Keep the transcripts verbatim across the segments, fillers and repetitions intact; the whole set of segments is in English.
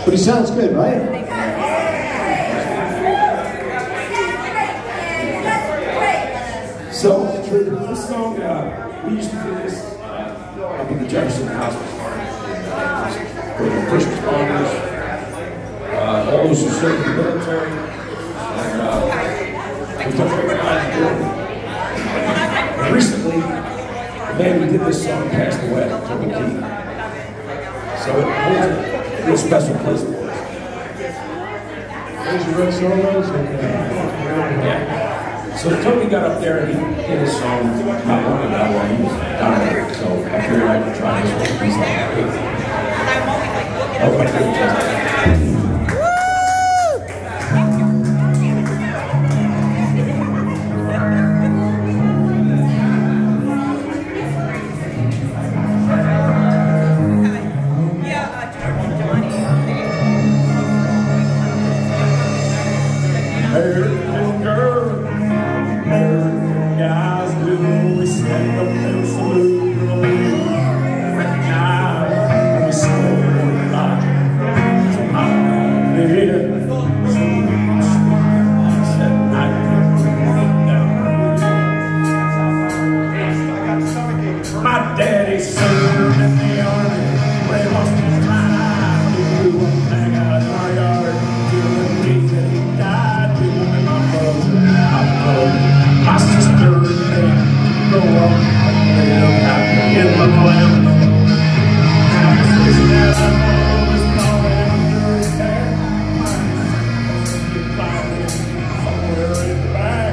But he sounds good, right? So, this song, uh, we used to do this uh, up in the Jefferson Hospital for the first responders, uh, all those who served in the military, and uh, we took their guys to do it. And recently, the man who did this song passed away, Toby Keith. So it holds a real special place for us. Those are red solos? Yeah. So Toby got up there and he did his song not long ago while he was dying. So I figured I could try this one. He's like, I hope I couldn't test it. My daddy served in the army, where he lost his life. He blew a bag out of our yard till the day that he died. We wanted my brother, my brother, my sister, and me grow up and live happy in the land. Now this is that I know is falling under his hair. You're flying somewhere in the back.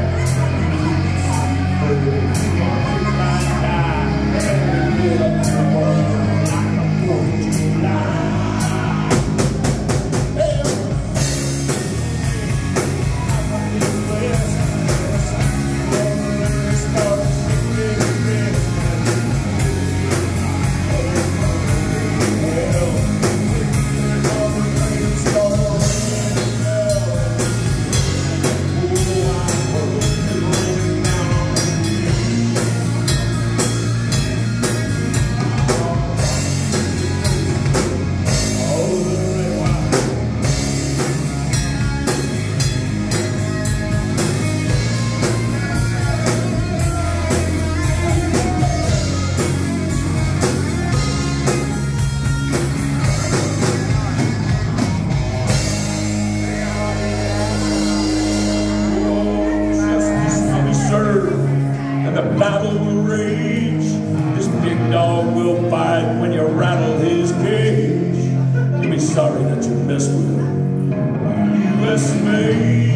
And the battle will rage. This big dog will fight when you rattle his cage. You'll be sorry that you messed with U S made.